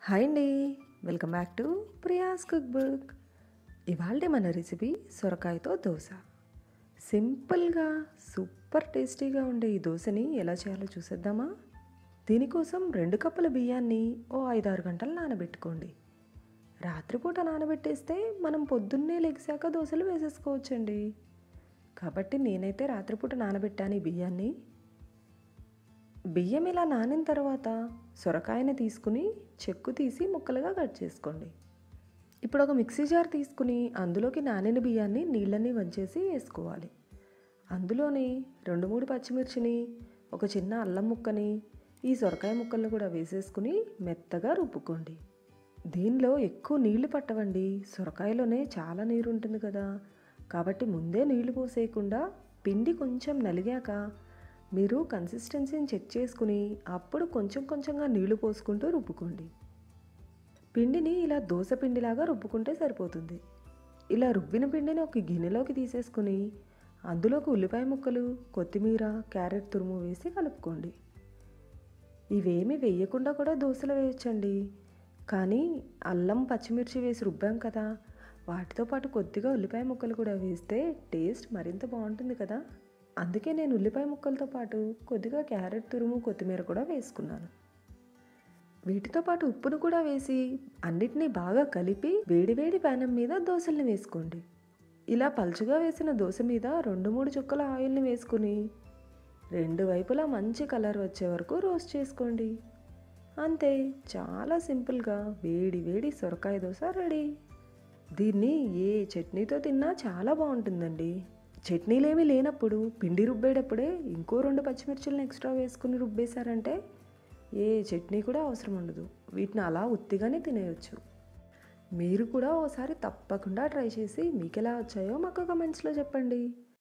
Hi అండి. Welcome back to Priya's cook book. ఇవాళ మన రెసిపీ సొరకాయతో దోశ. సింపుల్గా సూపర్ టేస్టీగా ఉండే ఈ దోశని ఎలా చేయాలో చూసేద్దామా? దీనికోసం 2 కప్పుల బియ్యాన్ని ఓ 5-6 గంటలు నానబెట్టుకోండి. రాత్రిపూట నానబెట్టేస్తే మనం పొద్దున్నే లెగిసాక దోశలు వేసేసుకోవచ్చండి. కాబట్టి నేనైతే రాత్రిపూట నానబెట్టాను ఈ బియ్యాన్ని. బియ్యం ఇలా నానిన తర్వాత సొరకాయని తీసుకుని చెక్కు తీసి ముక్కలుగా కట్ చేసుకోండి. ఇప్పుడు ఒక మిక్సీ జార్ తీసుకుని అందులోకి నానిన బియ్యాన్ని నీళ్ళని వంచేసి వేసుకోవాలి. అందులోని 2-3 పచ్చిమిర్చిని, ఒక చిన్న అల్లం ముక్కని, ఈ సొరకాయ ముక్కలను కూడా వేసేసుకుని మెత్తగా రుబ్బుకోండి. దీనిలో ఎక్కువ నీళ్లు పట్టవండి, సొరకాయలోనే చాలా నీరు ఉంటుంది కదా. కాబట్టి ముందే నీళ్లు పోసేయకుండా పిండి కొంచెం నలిగాక మీరు కన్సిస్టెన్సీని చెక్ చేసుకుని అప్పుడు కొంచెం కొంచెంగా నీళ్లు పోసుకుంటూ రుబ్బుకోండి. పిండిని ఇలా దోశ పిండిలాగా రుబ్బుకుంటే సరిపోతుంది. ఇలా రుబ్బిన పిండిని ఒక గిన్నెలోకి తీసేసుకుని అందులోకి ఉల్లిపాయ ముక్కలు, కొత్తిమీర, క్యారెట్ తురుము వేసి కలుపుకోండి. ఇవేమి వేయకుండా కూడా దోశలు వేయచ్చండి. కానీ అల్లం, పచ్చిమిర్చి వేసి రుబ్బాం కదా, వాటితో పాటు కొద్దిగా ఉల్లిపాయ ముక్కలు కూడా వేస్తే టేస్ట్ మరింత బాగుంటుంది కదా. అందుకే నేను ఉల్లిపాయ ముక్కలతో పాటు కొద్దిగా క్యారెట్ తురుము, కొత్తిమీర కూడా వేసుకున్నాను. వీటితో పాటు ఉప్పును కూడా వేసి అన్నిటినీ బాగా కలిపి వేడివేడి ప్యానం మీద దోశల్ని వేసుకోండి. ఇలా పలుచగా వేసిన దోశ మీద 2-3 చుక్కల ఆయిల్ని వేసుకుని 2 వైపులా మంచి కలర్ వచ్చే వరకు రోస్ట్ చేసుకోండి. అంతే, చాలా సింపుల్గా వేడి వేడి సొరకాయ దోశ రెడీ. దీన్ని ఏ చట్నీతో తిన్నా చాలా బాగుంటుందండి. చట్నీలేమీ లేనప్పుడు పిండి రుబ్బేటప్పుడే ఇంకో 2 పచ్చిమిర్చిలను ఎక్స్ట్రా వేసుకుని రుబ్బేశారంటే ఏ చట్నీ కూడా అవసరం ఉండదు. వీటిని అలా ఉత్తిగానే తినేయచ్చు. మీరు కూడా ఓసారి తప్పకుండా ట్రై చేసి మీకు ఎలా వచ్చాయో మాకు కమెంట్స్లో చెప్పండి.